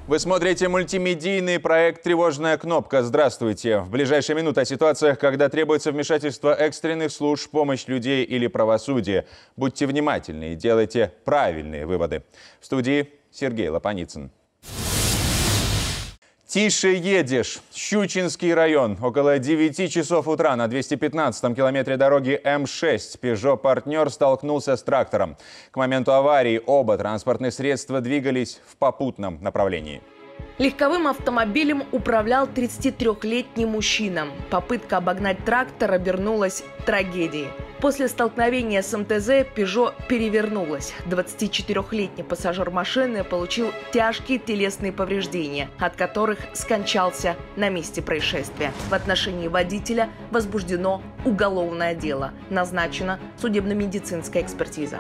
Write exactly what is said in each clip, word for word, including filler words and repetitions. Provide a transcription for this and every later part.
Вы смотрите мультимедийный проект «Тревожная кнопка». Здравствуйте. В ближайшие минуты о ситуациях, когда требуется вмешательство экстренных служб, помощь людей или правосудие. Будьте внимательны и делайте правильные выводы. В студии Сергей Лопаницын. Тише едешь. Щучинский район. Около девяти часов утра на двести пятнадцатом километре дороги М шесть Peugeot Partner столкнулся с трактором. К моменту аварии оба транспортных средства двигались в попутном направлении. Легковым автомобилем управлял тридцатитрёхлетний мужчина. Попытка обогнать трактор обернулась трагедией. После столкновения с эм тэ зэ Peugeot перевернулась. двадцатичетырёхлетний пассажир машины получил тяжкие телесные повреждения, от которых скончался на месте происшествия. В отношении водителя возбуждено уголовное дело. Назначена судебно-медицинская экспертиза.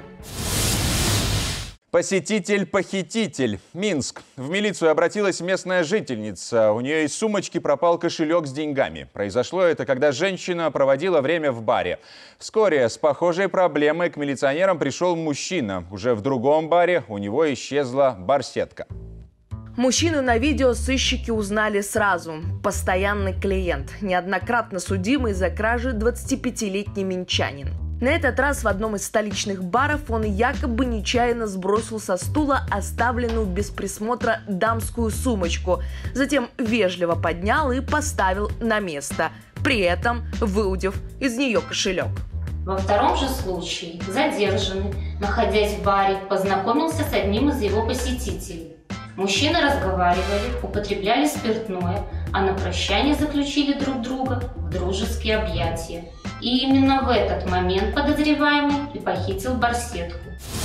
Посетитель-похититель. Минск. В милицию обратилась местная жительница. У нее из сумочки пропал кошелек с деньгами. Произошло это, когда женщина проводила время в баре. Вскоре с похожей проблемой к милиционерам пришел мужчина. Уже в другом баре у него исчезла барсетка. Мужчину на видео сыщики узнали сразу. Постоянный клиент. Неоднократно судимый за кражи двадцатипятилетний минчанин. На этот раз в одном из столичных баров он якобы нечаянно сбросил со стула оставленную без присмотра дамскую сумочку. Затем вежливо поднял и поставил на место, при этом выудив из нее кошелек. Во втором же случае задержанный, находясь в баре, познакомился с одним из его посетителей. Мужчины разговаривали, употребляли спиртное, а на прощание заключили друг друга в дружеские объятия. И именно в этот момент подозреваемый и похитил барсетку.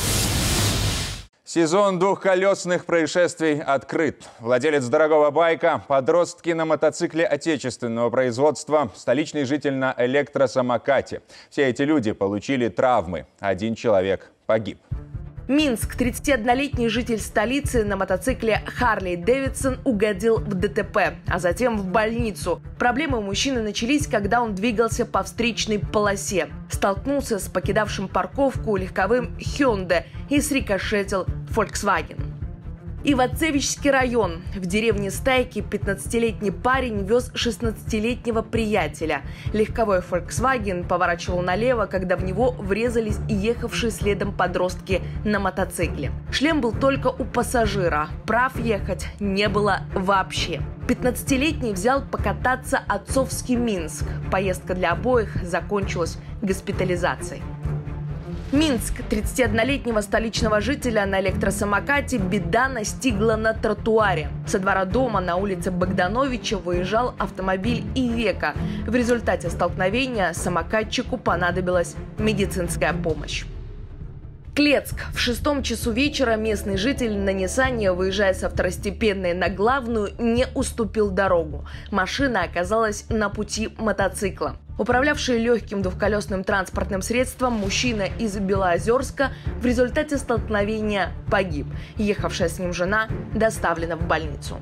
Сезон двухколесных происшествий открыт. Владелец дорогого байка, подростки на мотоцикле отечественного производства, столичный житель на электросамокате. Все эти люди получили травмы. Один человек погиб. Минск. тридцатиоднолетний житель столицы на мотоцикле Harley Davidson угодил в дэ тэ пэ, а затем в больницу. Проблемы у мужчины начались, когда он двигался по встречной полосе. Столкнулся с покидавшим парковку легковым Hyundai и срикошетил Volkswagen. Ивацевичский район. В деревне Стайки пятнадцатилетний парень вез шестнадцатилетнего приятеля. Легковой Volkswagen поворачивал налево, когда в него врезались ехавшие следом подростки на мотоцикле. Шлем был только у пассажира. Прав ехать не было вообще. пятнадцатилетний взял покататься отцовский Минск. Поездка для обоих закончилась госпитализацией. Минск. тридцатиоднолетнего столичного жителя на электросамокате беда настигла на тротуаре. Со двора дома на улице Богдановича выезжал автомобиль Ивека. В результате столкновения самокатчику понадобилась медицинская помощь. Клецк. В шестом часу вечера местный житель на Ниссане, выезжая со второстепенной на главную, не уступил дорогу. Машина оказалась на пути мотоцикла. Управлявший легким двухколесным транспортным средством мужчина из Белоозерска в результате столкновения погиб. Ехавшая с ним жена доставлена в больницу.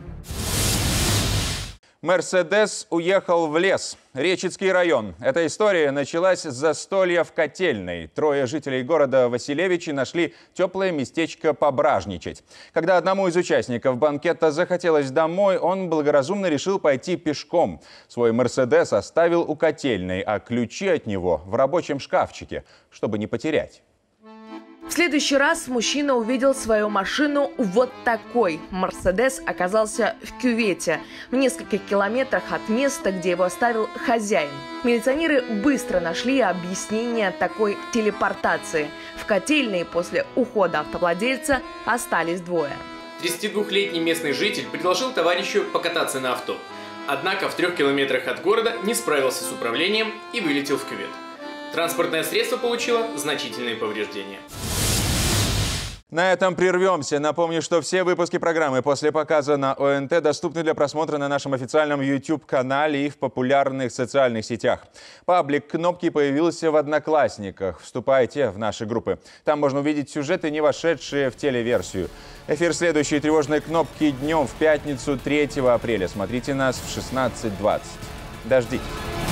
Мерседес уехал в лес. Речицкий район. Эта история началась с застолья в котельной. Трое жителей города Василевичи нашли теплое местечко пображничать. Когда одному из участников банкета захотелось домой, он благоразумно решил пойти пешком. Свой Мерседес оставил у котельной, а ключи от него в рабочем шкафчике, чтобы не потерять. В следующий раз мужчина увидел свою машину вот такой. Мерседес оказался в кювете, в нескольких километрах от места, где его оставил хозяин. Милиционеры быстро нашли объяснение такой телепортации. В котельной после ухода автовладельца остались двое. тридцатидвухлетний местный житель предложил товарищу покататься на авто. Однако в трех километрах от города не справился с управлением и вылетел в кювет. Транспортное средство получило значительные повреждения. На этом прервемся. Напомню, что все выпуски программы после показа на о эн тэ доступны для просмотра на нашем официальном YouTube-канале и в популярных социальных сетях. Паблик «Кнопки» появился в Одноклассниках. Вступайте в наши группы. Там можно увидеть сюжеты, не вошедшие в телеверсию. Эфир следующей «Тревожной кнопки» днем в пятницу третьего апреля. Смотрите нас в шестнадцать двадцать. Дождитесь.